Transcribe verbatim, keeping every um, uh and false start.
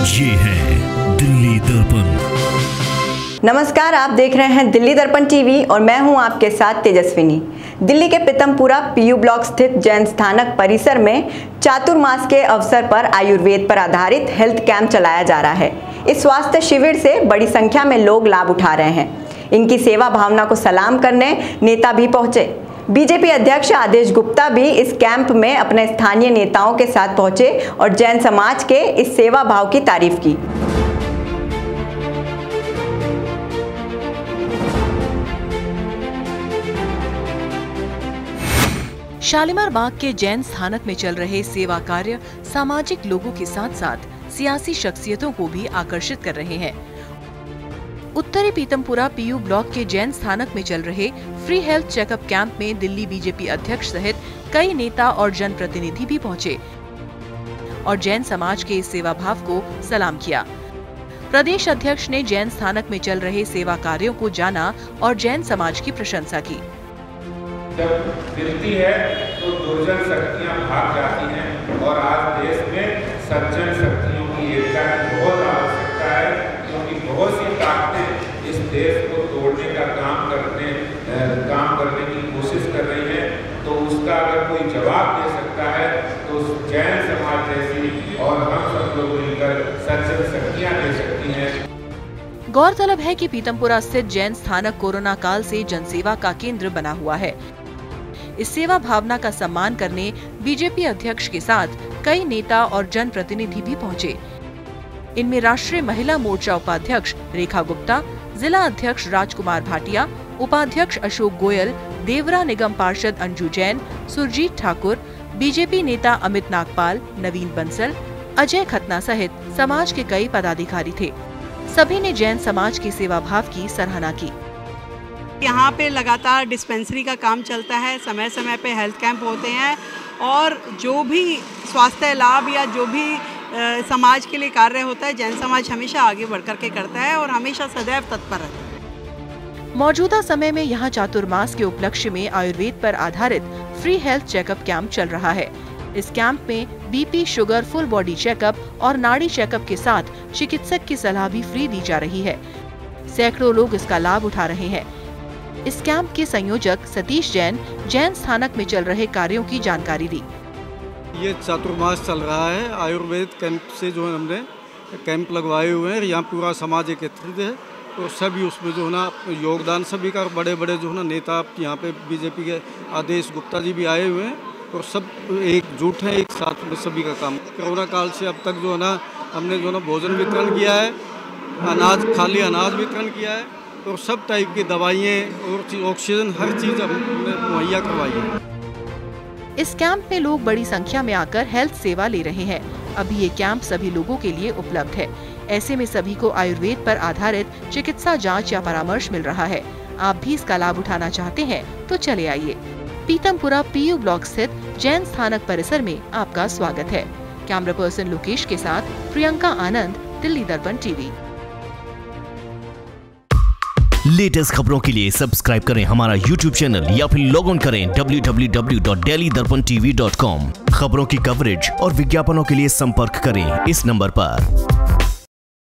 ये है दिल्ली दर्पण। नमस्कार, आप देख रहे हैं दिल्ली दर्पण टीवी और मैं हूं आपके साथ तेजस्विनी। दिल्ली के पीतमपुरा पीयू ब्लॉक स्थित जैन स्थानक परिसर में चातुर्मास के अवसर पर आयुर्वेद पर आधारित हेल्थ कैंप चलाया जा रहा है। इस स्वास्थ्य शिविर से बड़ी संख्या में लोग लाभ उठा रहे हैं। इनकी सेवा भावना को सलाम करने नेता भी पहुंचे। बीजेपी अध्यक्ष आदेश गुप्ता भी इस कैंप में अपने स्थानीय नेताओं के साथ पहुंचे और जैन समाज के इस सेवा भाव की तारीफ की। शालीमार बाग के जैन स्थानक में चल रहे सेवा कार्य सामाजिक लोगों के साथ साथ सियासी शख्सियतों को भी आकर्षित कर रहे हैं। उत्तरी पीतमपुरा पीयू ब्लॉक के जैन स्थानक में चल रहे फ्री हेल्थ चेकअप कैंप में दिल्ली बीजेपी अध्यक्ष सहित कई नेता और जनप्रतिनिधि भी पहुंचे और जैन समाज के इस सेवा भाव को सलाम किया। प्रदेश अध्यक्ष ने जैन स्थानक में चल रहे सेवा कार्यों को जाना और जैन समाज की प्रशंसा की। जब मिलती है तो दुर्जन शक्तियां भाग जाती हैं और आज देश में सज्जन शक्तियों की एकता की बहुत आवश्यकता है, क्योंकि बहुत सी ताकतें इस देश को तोड़ने का काम करने काम करने की कोशिश कर रही हैं। तो उसका अगर कोई जवाब दे सकता है तो जैन समाज जैसी और हम सब लोग मिलकर सज्जन शक्तियां दे सकती हैं। गौरतलब है कि पीतमपुरा स्थित जैन स्थानक कोरोना काल से जनसेवा का केंद्र बना हुआ है। इस सेवा भावना का सम्मान करने बीजेपी अध्यक्ष के साथ कई नेता और जनप्रतिनिधि भी पहुंचे। इनमें राष्ट्रीय महिला मोर्चा उपाध्यक्ष रेखा गुप्ता, जिला अध्यक्ष राजकुमार भाटिया, उपाध्यक्ष अशोक गोयल, देवरा निगम पार्षद अंजू जैन, सुरजीत ठाकुर, बीजेपी नेता अमित नागपाल, नवीन बंसल, अजय खन्ना सहित समाज के कई पदाधिकारी थे। सभी ने जैन समाज की सेवा भाव की सराहना की। यहाँ पे लगातार डिस्पेंसरी का काम चलता है, समय समय पे हेल्थ कैंप होते हैं और जो भी स्वास्थ्य लाभ या जो भी आ, समाज के लिए कार्य होता है, जैन समाज हमेशा आगे बढ़ कर के करता है और हमेशा सदैव तत्पर रहता है। मौजूदा समय में यहाँ चातुर्मास के उपलक्ष्य में आयुर्वेद पर आधारित फ्री हेल्थ चेकअप कैंप चल रहा है। इस कैंप में BP, sugar, full body checkup और नाड़ी चेकअप के साथ चिकित्सक की सलाह भी फ्री दी जा रही है। सैकड़ों लोग इसका लाभ उठा रहे हैं। इस कैंप के संयोजक सतीश जैन जैन स्थानक में चल रहे कार्यों की जानकारी दी। ये चातुर्मास चल रहा है, आयुर्वेद कैंप से जो है हमने कैंप लगवाए हुए हैं। यहाँ पूरा समाज एकत्रित है और सभी उसमें जो है ना योगदान सभी का, बड़े बड़े जो है ना नेता यहाँ पे बीजेपी के आदेश गुप्ता जी भी आए हुए हैं और सब एकजुट हैं, एक साथ में सभी का काम। कोरोना काल से अब तक जो है ना हमने जो है ना भोजन वितरण किया है, अनाज खाली अनाज वितरण किया है और सब टाइप की दवाइयाँ और ऑक्सीजन हर चीज़ हमने मुहैया करवाई है। इस कैंप में लोग बड़ी संख्या में आकर हेल्थ सेवा ले रहे हैं। अभी ये कैंप सभी लोगों के लिए उपलब्ध है। ऐसे में सभी को आयुर्वेद पर आधारित चिकित्सा जांच या परामर्श मिल रहा है। आप भी इसका लाभ उठाना चाहते हैं तो चले आइए। पीतमपुरा पीयू ब्लॉक स्थित जैन स्थानक परिसर में आपका स्वागत है। कैमरा पर्सन लोकेश के साथ प्रियंका आनंद, दिल्ली दर्पण टीवी। लेटेस्ट खबरों के लिए सब्सक्राइब करें हमारा यूट्यूब चैनल या फिर लॉग ऑन करें W W W dot Delhi Darpan TV dot com. खबरों की कवरेज और विज्ञापनों के लिए संपर्क करें इस नंबर पर।